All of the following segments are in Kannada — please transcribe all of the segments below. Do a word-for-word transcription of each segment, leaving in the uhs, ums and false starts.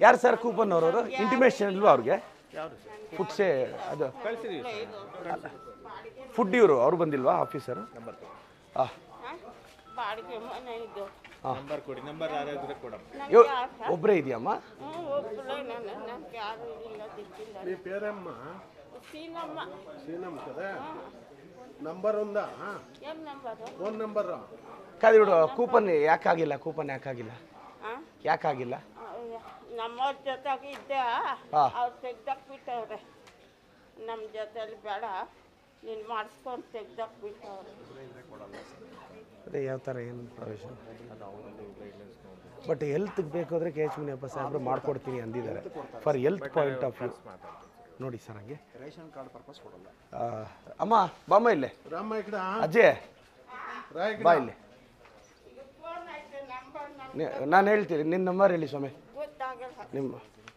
ಯಾರು ಸರ್ ಕೂಪನ್ ಅವರು ಇಂಟಿಮೇಷನ್ ಇಲ್ವಾ ಅವ್ರಿಗೆ ಫುಡ್ಸೇ ಅದು ಫುಡ್ ಇವರು ಅವ್ರು ಬಂದಿಲ್ವಾ ಆಫೀಸರು ಹಾಂ ಒಬ್ಬರೇ ಇದೆಯಮ್ಮ ನಂಬರ್ ಒಂದಾ ಫೋನ್ ನಂಬರ್ ಕಾದು ಬಿಡು ಕೂಪನ್ ಯಾಕಾಗಿಲ್ಲ ಕೂಪನ್ ಯಾಕಾಗಿಲ್ಲ ಯಾಕಾಗಿಲ್ಲ ನಮ್ಮವ್ರ ಜೊತೆಗೆ ಇದ್ದೆ ಅವ್ರು ತೆಗ್ದಾಕ್ಬಿಟ್ಟವ್ರೆ ನಮ್ಮ ಜೊತೆಲಿ ಬೇಡ ನೀನು ಮಾಡಿಸ್ಕೊಂಡು ತೆಗ್ದಾಕ್ಬಿಟ್ಟವ್ರೆ ಅದೇ ಯಾವ ಥರ ಏನು ಪ್ರವೇಶ ಬಟ್ ಹೆಲ್ತ್ಗೆ ಬೇಕಾದ್ರೆ ಕೆ ಎಚ್ ಮುನಿಯಪ್ಪ ಸಾಹೇಬ್ರು ಮಾಡ್ಕೊಡ್ತೀನಿ ಅಂದಿದ್ದಾರೆ for health point of view ನೋಡಿ ಸರ್ ಹಂಗೆ ರೇಷನ್ ಕಾರ್ಡ್ ಪರ್ಪಸ್ ಕೊಡಲ್ಲ ಅಮ್ಮ ಬಾಮ್ಮ ಇಲ್ಲೇ ರಾಮ ಈ ಕಡೆ ಅಜ್ಜಯ್ ಬಾ ಇಲ್ಲಿ ನಾನು ಹೇಳ್ತೀನಿ ನಿನ್ನ ನಂಬರ್ ಹೇಳಿ ಸ್ವಾಮಿ ನಿಮ್ಮ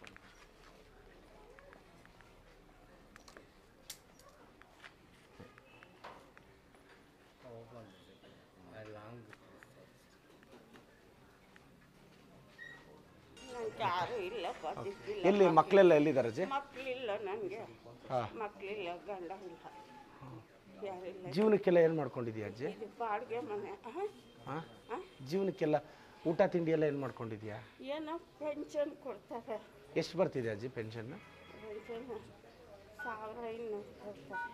ಎಲ್ಲಿ ಮಕ್ಕಳೆಲ್ಲ ಎಲ್ಲಿದ್ದಾರೆ ಅಜ್ಜಿ ಮಕ್ಕಳಿಲ್ಲ ನನಗೆ ಮಕ್ಕಳಿಲ್ಲ ಗಂಡ ಇಲ್ಲ ಯಾರಿಲ್ಲ ಜೀವನಕ್ಕೆಲ್ಲ ಏನು ಮಾಡ್ಕೊಂಡಿದ್ಯಾ ಅಜ್ಜಿ ಇದು ಬಾಡಿಗೆ ಮನೆ ಹಾಂ ಜೀವನಕ್ಕೆಲ್ಲ ಊಟ ತಿಂಡಿ ಎಲ್ಲ ಏನು ಮಾಡ್ಕೊಂಡಿದ್ಯಾ ಏನೋ ಪೆನ್ಷನ್ ಕೊಡ್ತಾರೆ ಎಷ್ಟು ಬರ್ತಿದೆ ಅಜ್ಜಿ ಪೆನ್ಷನ್ ಪೆನ್ಷನ್ ಸಾವಿರ ಇನ್ನೂರು ಕೊಡ್ತಾರೆ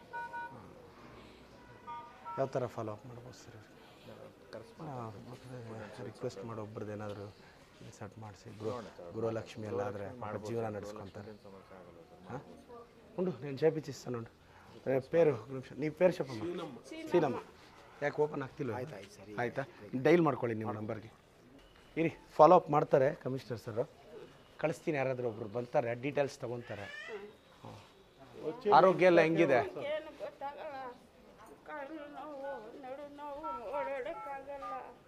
ಯಾವ ಥರ ಫಾಲೋ ಅಪ್ ಮಾಡ್ಬೋದು ಸರ್ ರಿಕ್ವೆಸ್ಟ್ ಮಾಡೋ ಒಬ್ರದ್ದು ಏನಾದರೂ ಇನ್ಸರ್ಟ್ ಮಾಡಿಸಿ ಗೃಹ ಗೃಹಲಕ್ಷ್ಮಿ ಎಲ್ಲ ಆದರೆ ಜೀವನ ನಡೆಸ್ಕೊತಾರೆ ಹಾಂ ಉಂಡು నేను చేపించిస్తాను పేరు నిమిష నీ పేరు చెప్పమ్మా సీనమ్మ ಯಾಕೆ ಓಪನ್ ಆಗ್ತಿಲ್ಲ ಆಯಿತಾ ಡೈಲ್ ಮಾಡ್ಕೊಳ್ಳಿ ನಿಮ್ಮ ನಂಬರ್ಗೆ ಇರಿ ಫಾಲೋ ಅಪ್ ಮಾಡ್ತಾರೆ ಕಮಿಷನರ್ ಸರ್ ಕಳಿಸ್ತೀನಿ ಯಾರಾದರೂ ಒಬ್ರು ಬರ್ತಾರೆ ಡೀಟೇಲ್ಸ್ ತೊಗೊತಾರೆ ಆರೋಗ್ಯ ಎಲ್ಲ ಹೆಂಗಿದೆ ಏನು ಗೊತ್ತಾಗಲ್ಲ ಕಾಲು ನೋವು ನಡು ನೋವು ಓಡಾಡೋಕ್ಕಾಗಲ್ಲ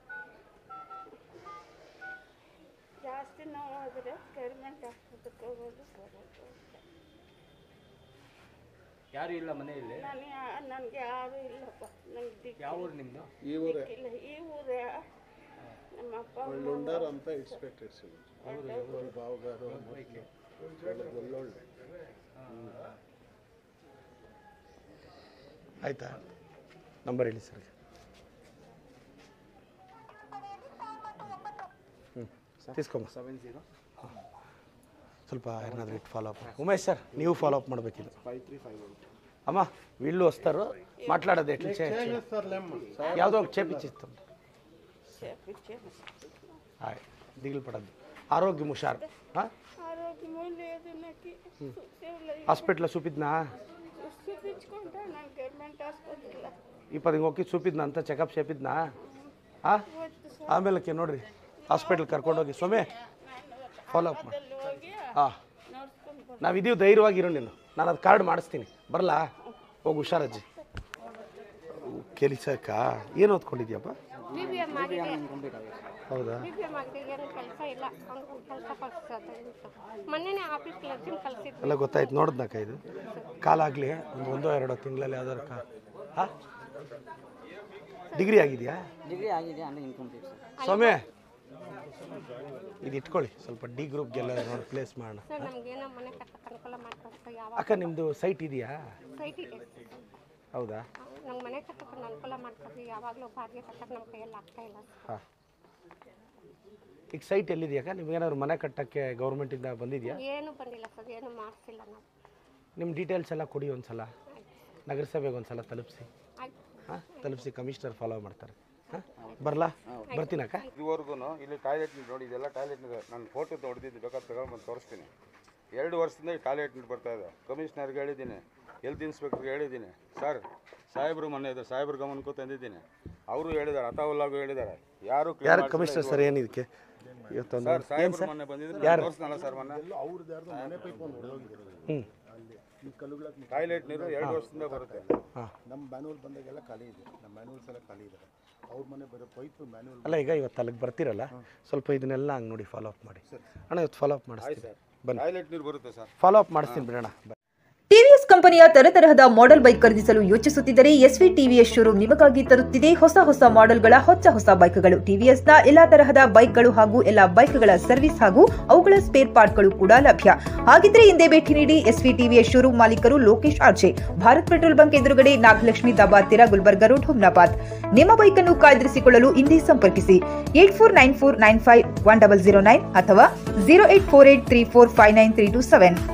ಜಾಸ್ತಿ ನೋವಾದರೆ ಗೌರ್ಮೆಂಟ್ ಆಸ್ಪತ್ರೆಗೆ ಹೋಗೋದು ಬರೋದು ಯಾರು ಇಲ್ಲ ಮನೆಯಲ್ಲಿ ನಾನು ನನಗೆ ಯಾರೂ ಇಲ್ಲಪ್ಪ ನನಗೆ ಯಾವ ಊರು ನಿಮ್ಮದು ಈ ಊರೇ ದಿಕ್ಕಿಲ್ಲ ಈ ಊರೇ ನಮ್ಮ ಅಪ್ಪ ಒಳ್ಳುಂಡಾರ ಅಂತ ಎಕ್ಸ್ಪೆಕ್ಟೆಡ್ ಅವರು ಬಾವುಗಾರು ಒಳ್ಳೊಳ್ಳೆ ಆಯಿತಾ ನಂಬರ್ ಹೇಳಿ ಸರ್ ಹ್ಞೂ ತೀಸ್ಕೊಂಬ ಸೆವೆನ್ ಜೀರೋ ಸ್ವಲ್ಪ ಏನಾದರೂ ಇಟ್ಟು ಫಾಲೋ ಅಪ್ ಉಮೇಶ್ ಸರ್ ನೀವು ಫಾಲೋ ಅಪ್ ಮಾಡಬೇಕಿಲ್ಲ ఫైవ్ త్రీ ఫైవ్ అమ్మ వీళ్ళు వస్తారు మాట్లాడదు ఎట్లా యావదో చేపించిస్తాం హాయ్ దిగులు పడద్దు ఆరోగ్యం హుషారు ఆరోగ్యమో లేదు నాకు హాస్పిటల్లో చూపిద్నా చూపించుకుంటా నాకు గవర్నమెంట్ హాస్పిటల్ ఇప్పుడు ఇంకొక చూపిద్నా అంతా చెకప్ చేపిద్నా ಆಮೇಲೆ ನೋಡ್ರಿ ಹಾಸ್ಪಿಟಲ್ ಕರ್ಕೊಂಡೋಗಿ ಸೊಮೆ ಫಾಲೋ ಅಪ್ ಮಾಡಿ ಹಾಂ ನಾವಿದೀವಿ ಧೈರ್ಯವಾಗಿರೋ ನೀನು ನಾನು ಅದು ಕಾರ್ಡ್ ಮಾಡಿಸ್ತೀನಿ ಬರಲಾ ಹೋಗಿ ಹುಷಾರಜ್ಜಿ ಕೆಲಸಕ್ಕ ಏನು ಓದ್ಕೊಂಡಿದ್ಯಪ್ಪ ಹೌದಾ ಎಲ್ಲ ಗೊತ್ತಾಯ್ತು ನೋಡಿದ್ನಾಕ ಇದು ಕಾಲಾಗಲಿ ಒಂದು ಒಂದೋ ಎರಡೋ ತಿಂಗಳಲ್ಲಿ ಯಾವ್ದಾರು ಕಾ ಹಾಂ ಡಿಗ್ರಿ ಆಗಿದೆಯಾ ಡಿಗ್ರಿ ಆಗಿದೆ ಅಂದರೆ ಇನ್ಕಂಪ್ಲೀಟ್ ಸರ್ ಸೌಮ್ಯ ಇದು ಇಟ್ಕೊಳ್ಳಿ ಸ್ವಲ್ಪ ಡಿ ಗ್ರೂಪ್ಗೆಲ್ಲ ನೋಡಿ ಪ್ಲೇಸ್ ಮಾಡೋಣ ಅಕ್ಕ ನಿಮ್ಮದು ಸೈಟ್ ಇದೆಯಾ ಸೈಟ್ ಇದೆ ಹೌದಾ ನಂಗೆ ಮನೆ ಕಟ್ಟಕ್ಕೆ ಅನುಕೂಲ ಮಾಡ್ಕೊಡ್ತೀವಿ ಯಾವಾಗಲೂ ಬಾಡಿಗೆ ಕಟ್ಟಕ್ಕೆ ನಮ್ಮ ಕೈಯಲ್ಲಿ ಆಗ್ತಾ ಇಲ್ಲ ಹಾಂ ಈಗ ಸೈಟ್ ಎಲ್ಲಿದೆಯಾಕ ನಿಮ್ಗೇನಾದ್ರು ಮನೆ ಕಟ್ಟಕ್ಕೆ ಗೌರ್ಮೆಂಟಿಂದ ಬಂದಿದೆಯಾ ಏನು ಬಂದಿಲ್ಲ ಸರ್ ಏನು ಮಾಡಿಸಿಲ್ಲ ನಾವು ನಿಮ್ಮ ಡೀಟೇಲ್ಸ್ ಎಲ್ಲ ಕೊಡಿ ಒಂದು ಸಲ ನಗರಸಭೆಗೆ ಒಂದು ಸಲ ತಲುಪಿಸಿ ಹಾಂ ತಲುಪಿಸಿ ಕಮಿಷನರ್ ಫಾಲೋ ಮಾಡ್ತಾರೆ ಹಾಂ ಬರಲಾ ಬರ್ತೀನಕ್ಕ ಇದುವರೆಗೂ ಇಲ್ಲಿ ಟಾಯ್ಲೆಟ್ ನೋಡಿ ಇದೆಲ್ಲ ಟಾಯ್ಲೆಟ್ ನಾನು ಫೋಟೋ ಹೊಡೆದಿದ್ದು ಬೇಕಾದ್ರೆ ತಗೊಂಡ್ಬಂದು ತೋರಿಸ್ತೀನಿ ಎರಡು ವರ್ಷದಿಂದ ಈ ಟಾಯ್ಲೆಟ್ ನೀರು ಬರ್ತಾ ಇದೆ ಕಮಿಷನರ್ಗೆ ಹೇಳಿದ್ದೀನಿ ಹೆಲ್ತ್ ಇನ್ಸ್ಪೆಕ್ಟರ್ಗೆ ಹೇಳಿದ್ದೀನಿ ಸರ್ ಸಾಹೇಬ್ರು ಮೊನ್ನೆ ಇದೆ ಸಾಹೇಬ್ರ ಗಮನಕ್ಕೂ ತಂದಿದ್ದೀನಿ ಅವರು ಹೇಳಿದ್ದಾರೆ ಅಥಾವುಲ್ಲಾಗೂ ಹೇಳಿದ್ದಾರೆ ಯಾರು ಯಾರು ಕಮಿಷನರ್ ಸರ್ ಏನಿದಕ್ಕೆ ಇವತ್ತೊಂದು ಸರ್ ಸಾಹೇಬ್ರು ಮೊನ್ನೆ ಬಂದಿದ್ರು ಯಾರು ತೋರಿಸ್ನಲ್ಲ ಸರ್ ಮೊನ್ನೆ ಹ್ಞೂ ಈ ಕಲ್ಲುಗಳ ಟಾಯ್ಲೆಟ್ ನೀರು ಎರಡು ವರ್ಷದಿಂದ ಬರುತ್ತೆ ಹಾಂ ನಮ್ಮ ಮ್ಯಾನ್ಯಲ್ ಬಂದಾಗೆಲ್ಲ ಖಾಲಿ ಇದೆ ನಮ್ಮ ಮ್ಯಾನ್ಯಲ್ಸ್ ಎಲ್ಲ ಖಾಲಿ ಇದೆ ಅವ್ರ ಮನೆ ಬರೋ ಪೈಪ್ ಮ್ಯಾನ್ಯಲ್ ಅಲ್ಲ ಈಗ ಇವತ್ತು ಅಲ್ಲಿಗೆ ಬರ್ತಿರಲ್ಲ ಸ್ವಲ್ಪ ಇದನ್ನೆಲ್ಲ ಹಂಗೆ ನೋಡಿ ಫಾಲೋ ಅಪ್ ಮಾಡಿ ಅಣ್ಣ ಇವತ್ತು ಫಾಲೋ ಅಪ್ ಮಾಡಿಸ್ತೀನಿ ಬನ್ನಿ ಟಾಯ್ಲೆಟ್ ನೀರು ಬರುತ್ತೆ ಸರ್ ಫಾಲೋ ಅಪ್ ಮಾಡಿಸ್ತೀನಿ ಬಿಡೋಣ ಟಿವಿಎಸ್ ಕಂಪನಿಯ ತರತರಹದ ಮಾಡೆಲ್ ಬೈಕ್ ಖರೀದಿಸಲು ಯೋಚಿಸುತ್ತಿದ್ದರೆ ಎಸ್ವಿ ಟಿವಿಎಸ್ ಶೋರೂಮ್ ನಿಮಗಾಗಿ ತರುತ್ತಿದೆ ಹೊಸ ಹೊಸ ಮಾಡೆಲ್ಗಳ ಹೊಸ ಹೊಸ ಬೈಕ್ಗಳು. ಟಿವಿಎಸ್ನ ಎಲ್ಲಾ ತರಹದ ಬೈಕ್ಗಳು ಹಾಗೂ ಎಲ್ಲಾ ಬೈಕ್ಗಳ ಸರ್ವಿಸ್ ಹಾಗೂ ಅವುಗಳ ಸ್ಪೇರ್ ಪಾರ್ಟ್ಗಳು ಕೂಡ ಲಭ್ಯ. ಹಾಗಿದ್ರೆ ಹಿಂದೆ ಭೇಟಿ ನೀಡಿ. ಎಸ್ವಿ ಟಿವಿಎಸ್ ಶೋರೂಮ್ ಮಾಲೀಕರು Lokesh RJ, Bharat petrol bunk ಎದುರುಗಡೆ, ನಾಗಲಕ್ಷ್ಮಿ ದಾಬಾ ಹತ್ತಿರ, ಗುಲ್ಬರ್ಗಾ ರೋಡ್, ಹುಮ್ನಾಬಾದ್. ನಿಮ್ಮ ಬೈಕ್ ಅನ್ನು ಕಾಯ್ದಿರಿಸಿಕೊಳ್ಳಲು ಹಿಂದೆ ಸಂಪರ್ಕಿಸಿ eight four nine four nine five one double zero nine ಅಥವಾ zero eight four eight three four five nine three two seven.